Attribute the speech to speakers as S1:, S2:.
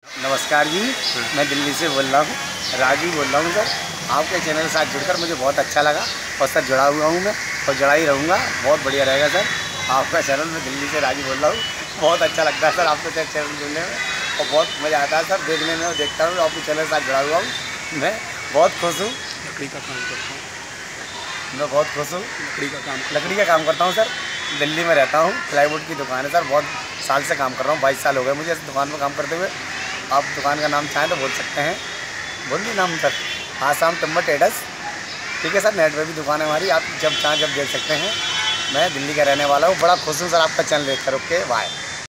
S1: नमस्कार जी, मैं दिल्ली से बोल रहा हूँ, राजू बोल रहा हूँ सर। आपके चैनल के साथ जुड़कर मुझे बहुत अच्छा लगा और सर जुड़ा हुआ हूँ मैं और जुड़ा ही रहूँगा। बहुत बढ़िया रहेगा सर आपका चैनल। मैं दिल्ली से राजू बोल रहा हूँ, बहुत अच्छा लगता है सर आपके चैनल जुड़ने में और बहुत मज़ा आता है सर देखने में। और देखता हूँ आपके चैनल के साथ जुड़ा हुआ हूँ, मैं बहुत खुश हूँ।
S2: लकड़ी का काम करता हूँ।
S1: मैं बहुत खुश हूँ। लकड़ी का काम करता हूँ सर। दिल्ली में रहता हूँ, प्लाईवुड की दुकान है सर। बहुत साल से काम कर रहा हूँ, 22 साल हो गए मुझे इस दुकान में काम करते हुए। आप दुकान का नाम चाहें तो बोल सकते हैं। बोलिए नाम सर। आसाम टिम्बर ट्रेडर्स, ठीक है सर। नेट पे भी दुकान है हमारी, आप जब चाहें जब देख सकते हैं। मैं दिल्ली का रहने वाला हूँ, बड़ा खुश हूँ सर आपका चैनल देख कर। Okay bye.